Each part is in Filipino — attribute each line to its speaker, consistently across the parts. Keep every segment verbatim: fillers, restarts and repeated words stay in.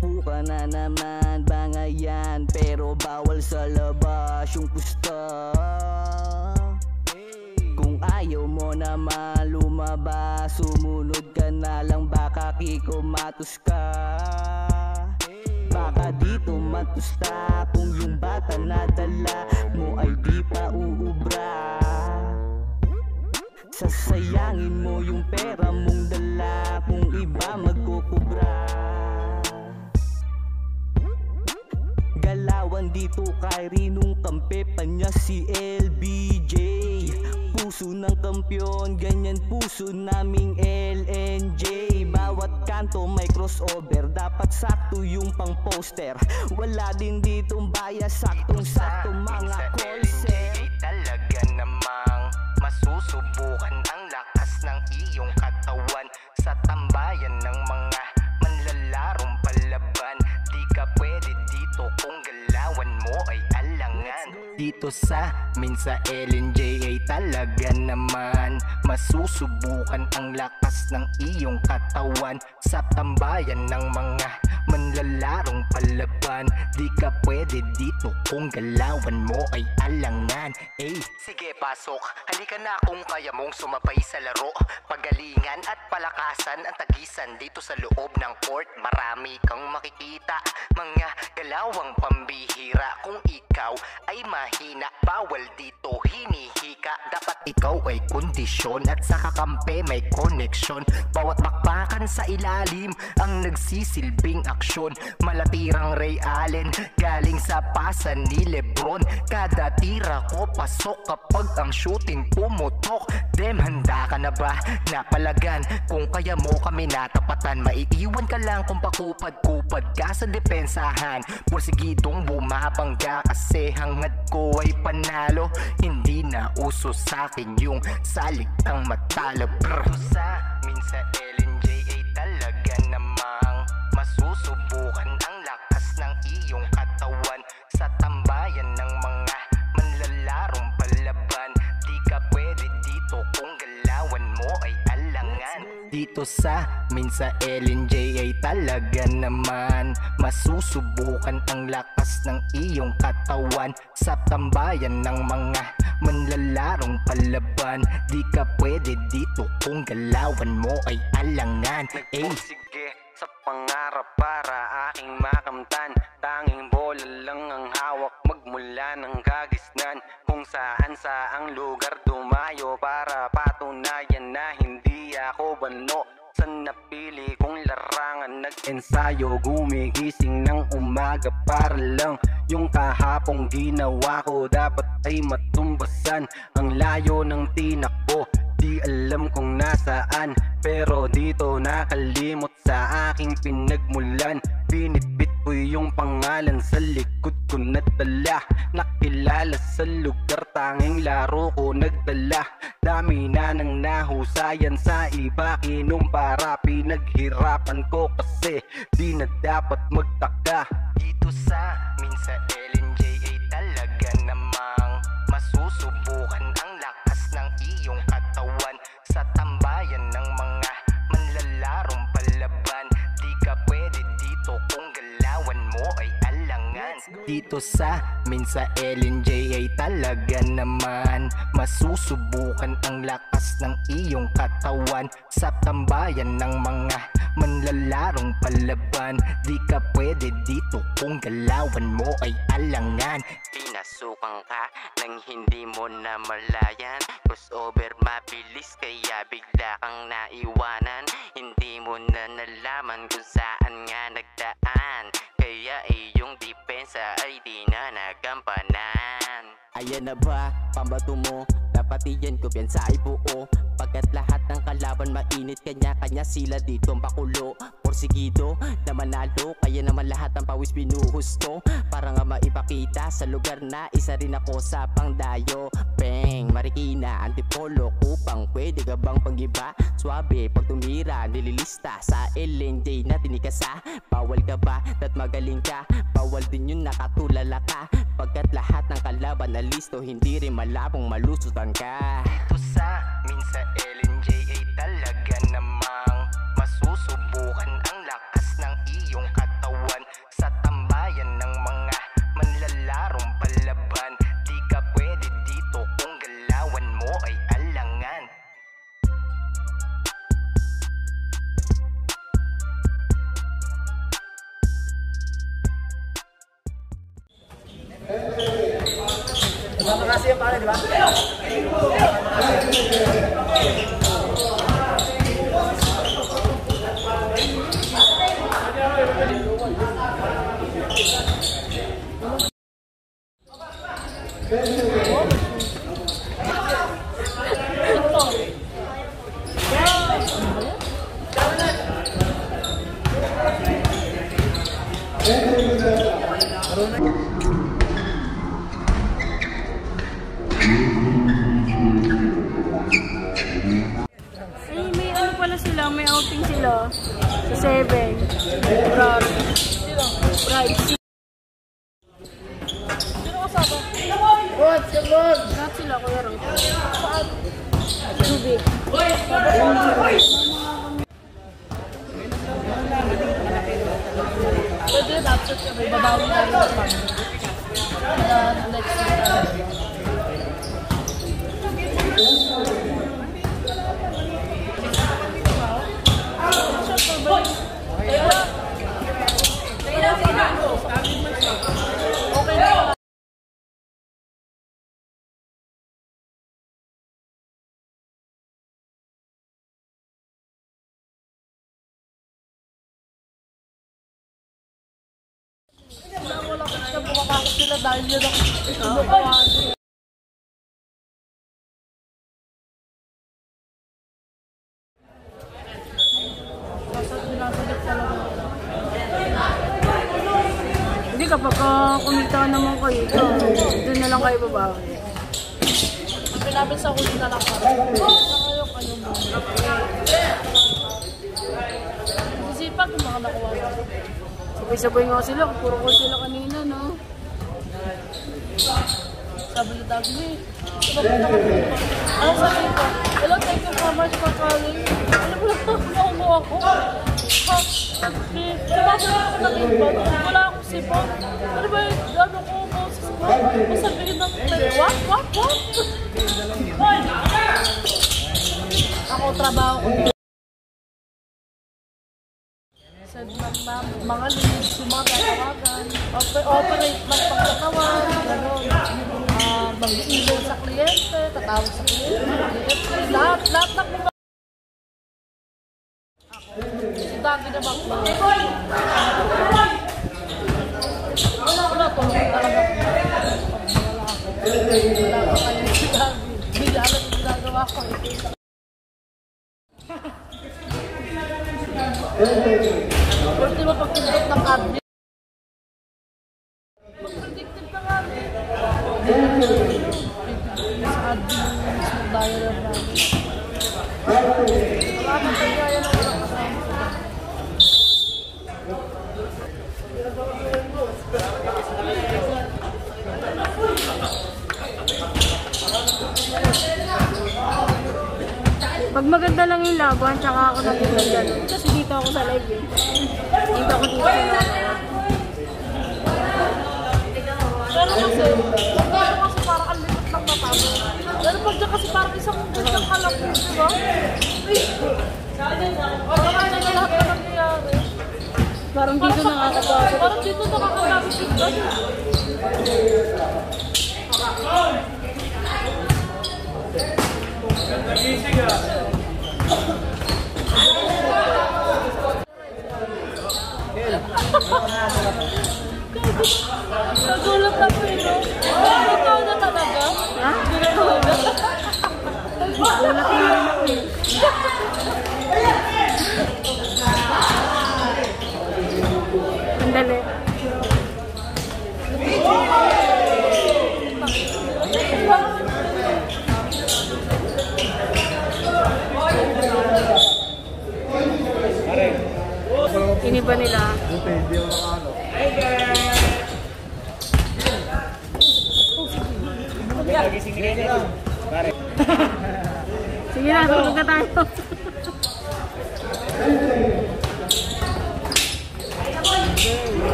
Speaker 1: Upo ka na naman, bangayan, pero bawal sa labas yung pusta. Kung ayaw mo naman lumabas, sumunod ka na lang, baka kikumatos ka. Baka dito matusta kung yung bata na dala mo ay di pa uubra. Sasayangin mo yung pera mong dala kung iba magkukubra. Galawan dito kay Rinong kampe pa niya si L B J. Puso ng kampyon, ganyan puso naming L N J. Bawat kanto may crossover, dapat sakto yung pang poster. Wala din ditong bias, saktong sakto mga call-set.
Speaker 2: Talaga namang masusubukan ang lakas ng iyong katawan sa tambayan ng mga manlalarong palaban. Di ka pwede dito kung galawan mo ay alangan. Dito sa min sa L N J ay talaga naman masusubukan ang lakas ng iyong katawan sa tambayan ng mga manlalarong palaban. Di ka pwede dito kung galawan mo ay alangan. Ay, sige pasok, halika na kung kaya mong sumabay sa laro. Pagalingan at palakasan ang tagisan dito sa loob ng court. Marami kang makikita, mga galawang pambihira. Kung ikaw ay mahina, bawal dito hinihika. Dapat ikaw ay kondisyon at sa kakampi may koneksyon. Bawat bakbakan sa ilalim ang nagsisilbing aksyon. Malatirang Ray Allen galing sa pasan ni Lebron. Kada tira ko pasok kapag ang shooting pumutok. Dem, handa ka na ba? Napalagan kung kaya mo kami natapatan. Maiiwan ka lang kung pakupad-kupad ka sa depensahan. Porsigidong bumabangga kasi hangad ko ay panalo. Hindi na uso sa'kin yung salitang matalo. Brr. Sa minsa L N J ay talaga namang masusubukan ang lakas ng iyong katawan sa tambayan ng mga manlalarong palaban. Di ka pwede dito kung galawan mo ay alangan. Dito sa minsa L N J ay talaga naman masusubukan ang lakas ng iyong katawan sa tambayan ng mga manlalarong palaban. Di ka pwede dito kung galawan mo ay alangan. Eh, sige sa pangarap para aking makamtan. Tanging bola lang ang hawak magmula ng kagisnan. Kung saan sa ang lugar dumayo para patunayan na hindi ako bano. Sa napili kong larangan nag-ensayo, gumigising ng umaga para lang yung kahapong ginawa ko dapat ay matumbasan. Ang layo ng tinakbo, di alam kung nasaan, pero dito nakalimot sa aking pinagmulan. Binitbit ko yung pangalan sa likod ko nadala. Nakilala sa lugar, tanging laro ko nagdala. Dami na nang nahusayan sa iba, kinumpara. Pinaghirapan ko kasi di na dapat magtaka. Dito sa minsa L N J ay talaga namang masusubukan ang lakas ng iyong katawan sa tambayan ng mga manlalarong palaban. Di ka pwede dito kung galawan mo ay alangan. Dito sa minsa L N J ay talaga naman masusubukan ang lakas ng iyong katawan sa tambayan ng mga manlalarong palaban. Di ka pwede dito kung galawan mo ay alangan. Pinasukan ka nang hindi mo na malayan. Crossover mabilis kaya bigla kang naiwanan. Hindi mo na nalaman kung saan nga nagdaan, kaya iyong depensa ay di na nagampanan.
Speaker 1: Ayan na ba, pambato mo? Dapat iyan ko piyan sa ibuo. Pagkat lahat ng kalaban mainit, kanya-kanya sila ditong pakulo. Porsigido na manalo, kaya naman lahat ng pawis binuhusto. Para nga maipakita sa lugar na isa rin ako sa pangdayo. Peng, Marikina, Antipolo, Kupang, pwede ka bang panggiba? Swabe, pag tumira, nililista sa L N J na tinikasa. Bawal ka ba? Dat magaling ka? Bawal din yun nakatulala ka. Pagkat lahat ng kalaban na listo, hindi rin malabong malusutan ka.
Speaker 2: Dito sa minsa L N J ay talaga namang masusubukan ang lakas ng iyong katawan
Speaker 3: Kasama kasi yung pare, di ba?
Speaker 4: Ay, may ano pala sila, may outing sila sa seven. Brad. Brad. Sino kasama?
Speaker 3: Good, good!
Speaker 4: Lahat sila, Kuya Ron. Saan? Subi. Pwede yun, absent kami. Babawi na rin sa pang. Next week. Wala ka na pumakakot sila dahil yun ang inukawan. Hindi, kapag uh, kumita naman kayo, doon na lang kayo babawi. Sabi namin sa huli na lang para. Kayo kayo mo. Sisipag yung mga nakuha. Sabay-sabay nga sila, puro ko sila kanina, no? Sabi ni Dagny, ano sabi ko? Hello, thank you so much for calling. Ano ba lang nakuha ko? Sabi, sabagay ako nag-inbound. Wala akong sipon. Ano ba yung gano'n ko ko sa sipon? Masabihin ng tayo, what? What? What? Ako, trabaho ko. Sa mga leads, yung mga tatawagan, operate ng pagtatawan, gano'n. Uh, mag-email sa kliyente, tatawag sa kliyente, lahat, lahat ng mga si Dagi na ba? Wala ko na, tulong talaga ko. Wala ako. Wala ko kayo si Dagi. Hindi alam yung ginagawa ko. Pwede mo pag-tindot ng card. Mag-predictive na nga. Sa admin yung mismo dialer namin. Wala na tayo kaya na wala kasama. Pag maganda lang yung laban, tsaka ako nag-ilan. Kasi dito ako sa live eh. Dito ako dito sa live. Pero kasi, pero kasi parang ang likot ng mata mo. Pero pag dyan kasi parang isang isang kalapin, di ba? Parang ano na lahat na nangyayari. Parang dito nakakapasok. Parang dito nakakapasok dito. Nagulat ako eh, no? Ikaw na talaga? Ha? Nagulat na. Nagulat na rin ako eh. Sandali. Iniba nila. Sige na, tulog na tayo.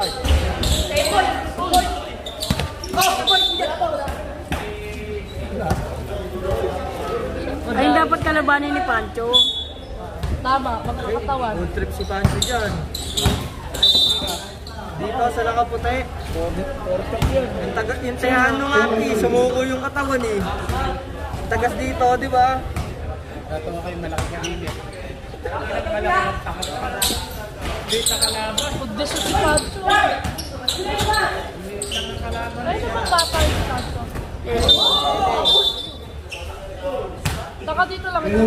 Speaker 5: Ay, dapat kalabanin ni Pancho.
Speaker 4: Tama, magkakatawan.
Speaker 3: Good trip si Pancho dyan. Dito sa nakaputi. Yung, taga, yung Tejano nga eh, sumuko yung katawan eh. Tagas dito, di ba? Natawa kayo malaki ka limit.
Speaker 4: Pagdesa si Pancho. Ay, naman bata yung Pancho. Saka dito lang ito.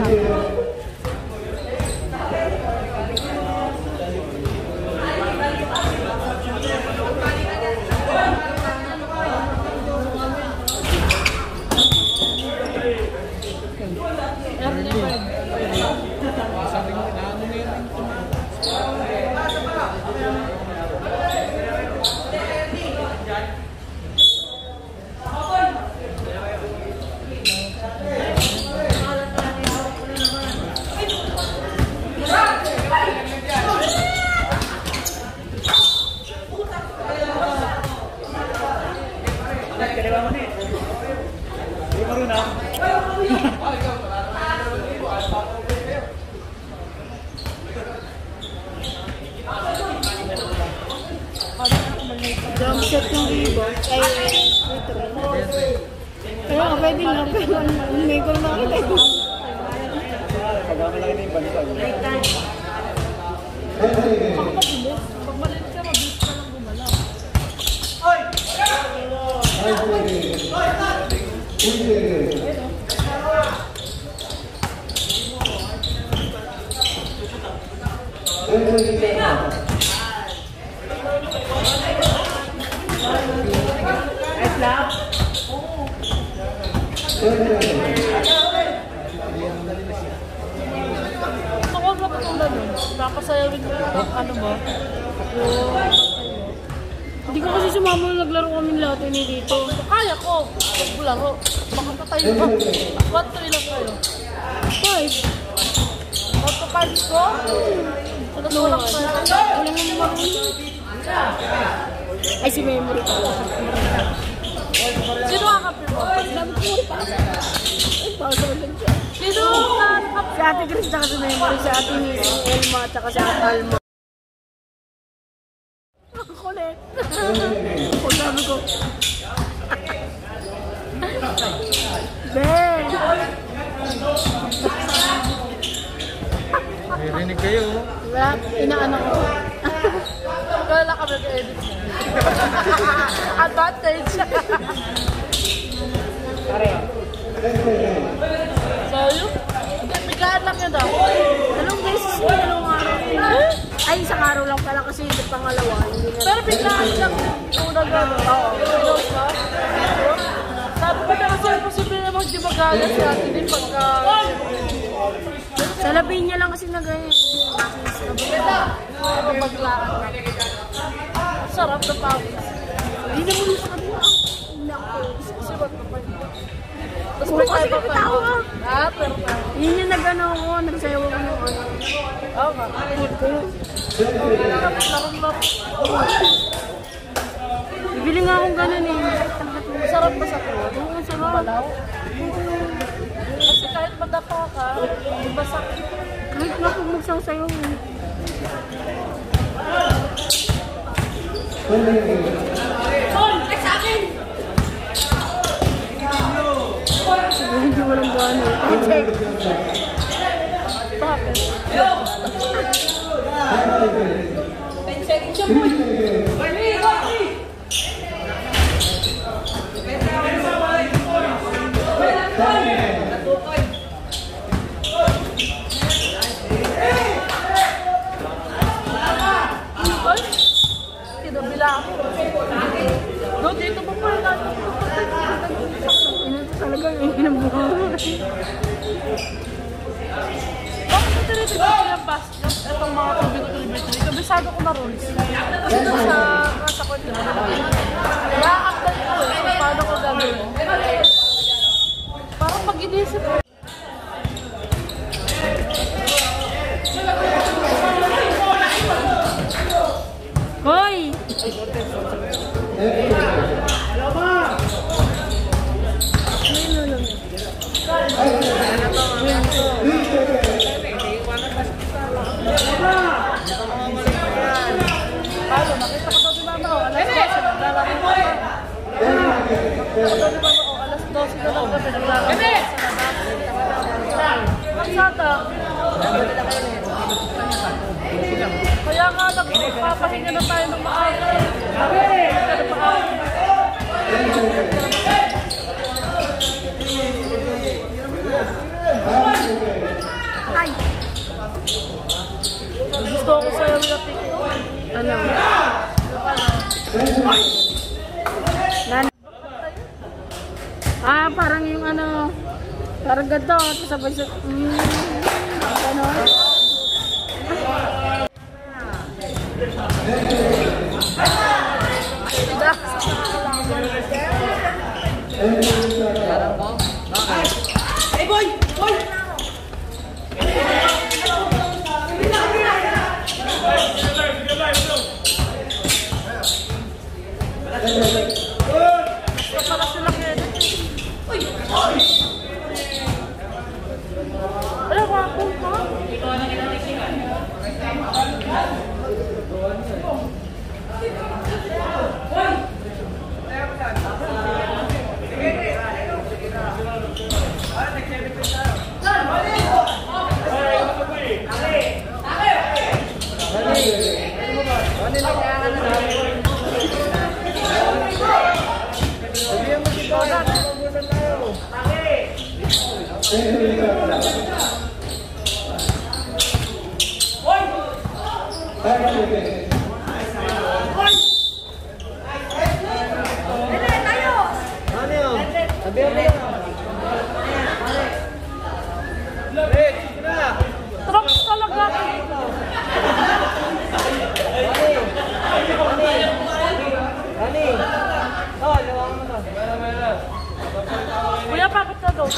Speaker 5: Drum set yung rebound. Ay, ito rin. Kaya nga, pwede nga. Pero hindi ko nakita yun.
Speaker 3: Pagkakalaki na yung bantag.
Speaker 4: Pag maliit ka, mabilis ka lang gumalaw. Huwag na patulad nun. Nakasayawin mo yung ano ba?
Speaker 5: Hindi ko kasi sumama nung naglaro kami lahat ini dito.
Speaker 4: Kaya ko. Bularo. Baka patayo pa. What to ilang kayo?
Speaker 5: Five.
Speaker 4: What to five ko? Salas
Speaker 5: No,
Speaker 4: walang kayo.
Speaker 5: wala nga marunong. Ay, si Memory pa.
Speaker 4: Sino ang kape mo?
Speaker 5: Sabi ko, pa. Ay, pausa ko lang siya.
Speaker 4: Sino ang kape?
Speaker 5: Si Ate Chris na kasi Memory, si Ate Elma, at saka si Ate Alma. Ang kulit. O, sabi ko. Ben!
Speaker 3: Narinig kayo.
Speaker 5: Wala, inaano ko.
Speaker 4: Wala ka mag-edit mo. Advantage. So, yun. Biglaan lang yun daw.
Speaker 5: Dalawang beses ko, dalawang araw. Ay, isang araw lang pala kasi yung pangalawa. Hindi na.
Speaker 4: Pero biglaan lang yung nag-ano. Oo. Pinos ka? Sabi ko na kasi posible namang di magalit si ate din pagka...
Speaker 5: Sa labing niya lang kasi nag-ano.
Speaker 4: Ano maglaan. Sarap na pawis.
Speaker 5: Hindi na muna sa kanila. Naku.
Speaker 4: Sarap na pawis. Tapos
Speaker 5: Oo,
Speaker 4: may
Speaker 5: kasi
Speaker 4: tayo pa pa.
Speaker 5: nagtawa.
Speaker 4: Ah, pero pa.
Speaker 5: Yun yung nag-ano ako, nagsayaw ako ng ano.
Speaker 4: Oo nga. Sarap na rin lang.
Speaker 5: Bibili nga akong ganun eh.
Speaker 4: Sarap ba sa tuwa?
Speaker 5: Oo, sarap.
Speaker 4: Malaw? Kasi kahit madapa ka, basta
Speaker 5: Kahit nga kung magsasayaw eh. Siguro hindi walang gano.
Speaker 4: bakit? Ay, kinabila ako. No, dito pa pala natin.
Speaker 5: Ina talaga yung inabuhay.
Speaker 4: Bakit ito rin ito yung basket? Itong mga tubig-tubig. Kabisado ko na rules. Kasi ito sa nasa ko ito. Kaya after ko eh, kung paano ko gagawin. Parang pag inisip ko.
Speaker 5: Hoy!
Speaker 4: Paano, nakita ko daw si Mama, oh, alas dose, naglalaro pa. Nakita ko daw si Mama, oh, alas dose na lang kasi naglalaro pa sa labas. Magsata. Kaya nga lang, papahinga na tayo ng maaga. Papahinga na maaga.
Speaker 5: Ay!
Speaker 4: Gusto ko sa'yo na TikTok.
Speaker 5: Ano? Nan ah, parang yung ano, parang ganito, tapos sabay sa, mm, ano?
Speaker 3: Hey boy! Boy!
Speaker 4: Para sila Kenneth. Wala ko ako pa.
Speaker 3: Ano yun? Sabi mo yun. Wait, sige na.
Speaker 4: Trucks talaga.
Speaker 3: Rani! Oh, lawangan mo to.
Speaker 4: Kuya, bakit ka daw?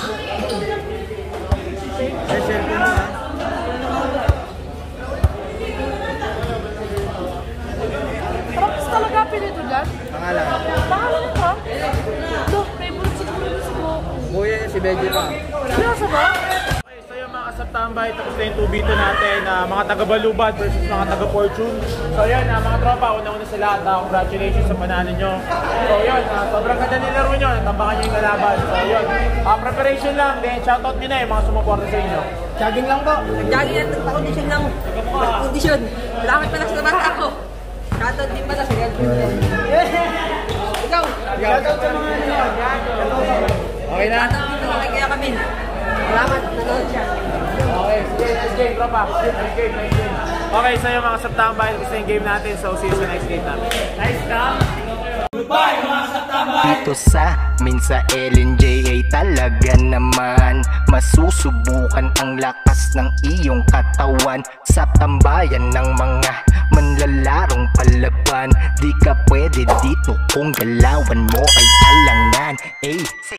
Speaker 3: Ay, cellphone mo ha.
Speaker 4: Trucks talaga pinito dyan?
Speaker 3: Pangalan.
Speaker 4: Pangalan ito? Look, favorite siguro si Goku.
Speaker 3: Kuya niya si Benji pa.
Speaker 4: Seryoso ba?
Speaker 6: Okay, so yung mga kasaptambay, tapos na yung two v two natin, uh, mga taga-Balubad versus mga taga-Fortune. So yun, uh, mga tropa, una-una sa lahat, uh, congratulations sa panalo nyo. So yun, uh, sobrang ganda nilaro nyo, natambakan nyo yung kalaban. So yun, uh, preparation lang, then shoutout nyo na yung mga sumuporta sa inyo.
Speaker 3: Jogging lang po.
Speaker 7: Jogging at nagpa-condition lang. Nag-condition. Lakad pa lang sa bata ako. Shoutout din pala sa girlfriend. Ikaw.
Speaker 3: Shoutout sa mga ano. Okay na?
Speaker 7: Shoutout din pala kay Kuya Camille. Salamat. Nanood siya.
Speaker 6: Okay, sige, next game, tropa. Next game, next game. Okay, so yung mga kasaptambay, tapos na yung game natin, so see you sa next game namin. Nice ka!
Speaker 2: Dito sa amin sa L N J ay talaga naman masusubukan ang lakas ng iyong katawan sa tambayan ng mga manlalarong palaban. Di ka pwede dito kung galawan mo ay alangan. Ay,